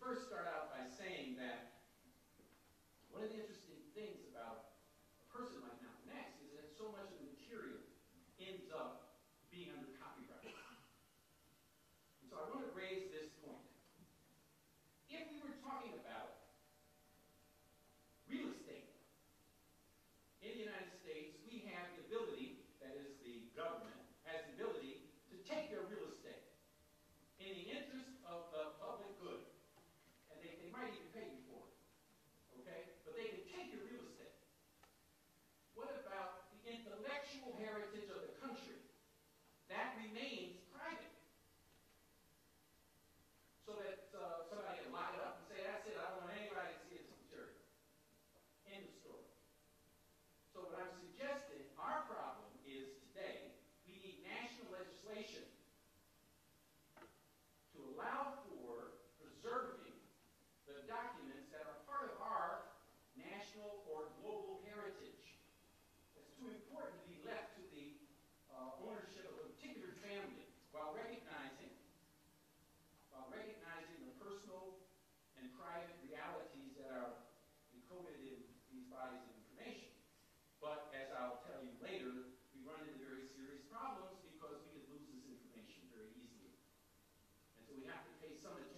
first start out by saying that one of the interesting things about a person like Malcolm X is that so much of the material ends up being under copyright. And so I want to raise this point. If we were talking about real estate in the United States, we have the ability, that is the government, has the ability to take your real estate in the interest of the public good. And they might even pay you for it. Okay? But they can take your real estate. What about the intellectual heritage of the country? That remains private. So that somebody can lock it up and say, that's it, I don't want anybody to see this material. End of story. So what I'm suggesting, our problem is today, we need national legislation to allow for preserving the documents that are part of our national or global heritage. It's too important to be left to the ownership of a particular family while recognizing the personal and private realities that are encoded in these bodies of information. But as I'll tell you later, we run into very serious problems because we could lose this information very easily. And so we have to pay some attention